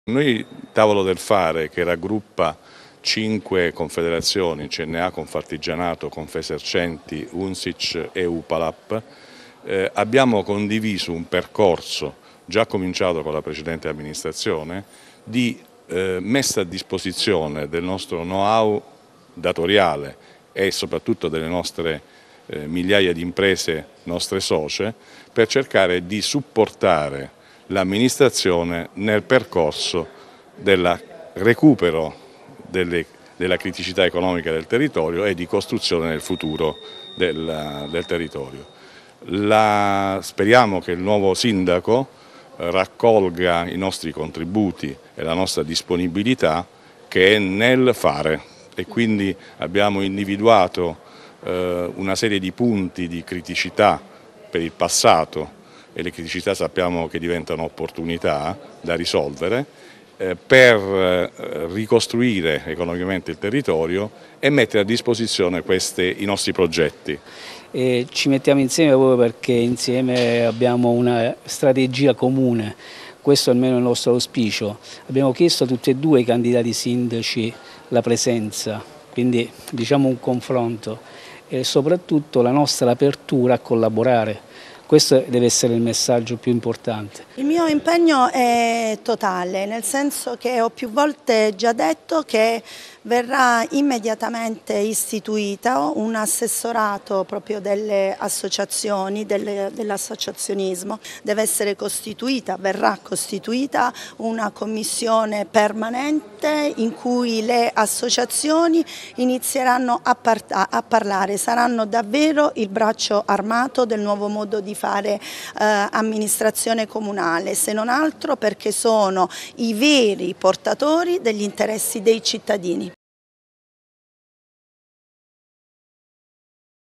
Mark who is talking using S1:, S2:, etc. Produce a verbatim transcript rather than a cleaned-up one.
S1: Noi Tavolo del Fare, che raggruppa cinque confederazioni, C N A, Confartigianato, Confesercenti, Unsic e Upalap, eh, abbiamo condiviso un percorso già cominciato con la precedente amministrazione di eh, messa a disposizione del nostro know-how datoriale e soprattutto delle nostre eh, migliaia di imprese nostre socie per cercare di supportare l'amministrazione nel percorso del recupero delle, della criticità economica del territorio e di costruzione nel futuro del, del territorio. La, speriamo che il nuovo sindaco raccolga i nostri contributi e la nostra disponibilità, che è nel fare, e quindi abbiamo individuato eh, una serie di punti di criticità per il passato, e le criticità sappiamo che diventano opportunità da risolvere, eh, per eh, ricostruire economicamente il territorio e mettere a disposizione questi, i nostri progetti.
S2: E ci mettiamo insieme proprio perché insieme abbiamo una strategia comune, questo è almeno il nostro auspicio. Abbiamo chiesto a tutti e due i candidati sindaci la presenza, quindi diciamo un confronto e soprattutto la nostra apertura a collaborare. Questo deve essere il messaggio più importante.
S3: Il mio impegno è totale, nel senso che ho più volte già detto che verrà immediatamente istituito un assessorato proprio delle associazioni, dell'associazionismo. Deve essere costituita, verrà costituita una commissione permanente in cui le associazioni inizieranno a, par a parlare, saranno davvero il braccio armato del nuovo modo di fare eh, amministrazione comunale, se non altro perché sono i veri portatori degli interessi dei cittadini.